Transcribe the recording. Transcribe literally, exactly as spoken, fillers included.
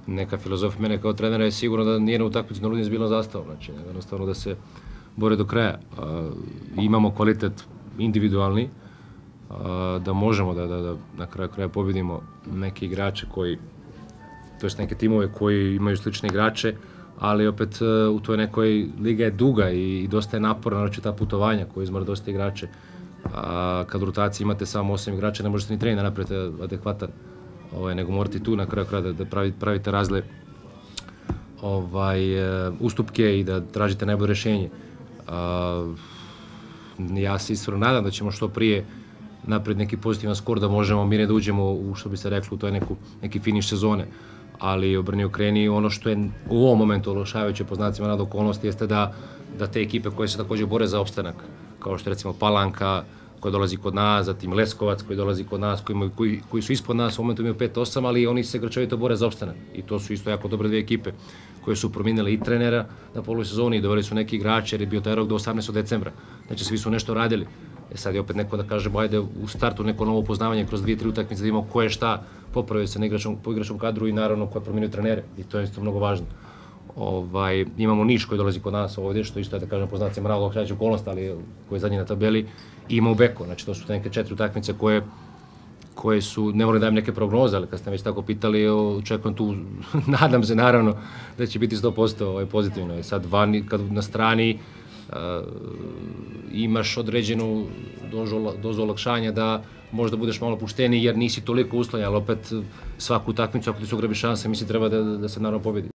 neka filozofija mene kao trenera je sigurno da nijedna utakmica na Rudin zbilno zastava, znači jednostavno da se bore do kraja. Imamo kvalitet individualni, da možemo da na kraju kraja pobedimo neke igrače koji, to jest neke timove koji imaju slične igrače, ali opet u toj nekoj liga je duga i dosta je naporna, znači ta putovanja koja izmora dosta igrače. Kad u rotaciji imate samo osam igrača, ne možete ni trening da napravite adekvatan, nego morate tu na kraju kraja da pravite razne ustupke i da tražite najbolje rešenje. Ja se iskreno nadam da ćemo što prije napred neki pozitivan skor, da možemo mi ne da uđemo u, što bi se reklo, u toj neki finiš sezone. Ali obrni okreni, ono što je u ovom momentu olakšavajuće po znacima navoda okolnosti jeste da te ekipe koje se takođe bore za opstanak, kao što je recimo Palanka koja dolazi kod nas, zatim Leskovac koji dolazi kod nas, koji su ispod nas, u momentu imaju pet osam, ali oni se grčevito bore za opstanak. I to su isto jako dobre dve ekipe koje su promijenile i trenera na polosezoni i doveli su neki igrači jer je bio taj rok do osamnaestog decembra. Znači svi su nešto radili. E sad je opet neko da kaže, ajde u startu neko novo upoznavanje kroz dvije, tri utakmice da imamo ko je šta popravio se po igračkom kadru i naravno ko je promijenio trenere. I to je isto mnogo važno. Imamo Niš koji dolazi kod nas ovdje, što isto je da kažem po znacima navoda olakšavajuće okolnosti, ali koji je zadnji na tabeli. I imamo Beko, znači to su neke četiri utakmice koje su, ne moram da dajem neke prognoze, ali kad ste već tako pitali, očekujem tu, nadam se naravno da će biti sto posto pozitivno. I sad vani, kad na strani imaš određenu dozu olakšanja da možda budeš malo pušteniji jer nisi toliko uslovljen, ali opet svaku utakmicu ako ti se ugrabi šansa, misli treba da se naravno pobedi.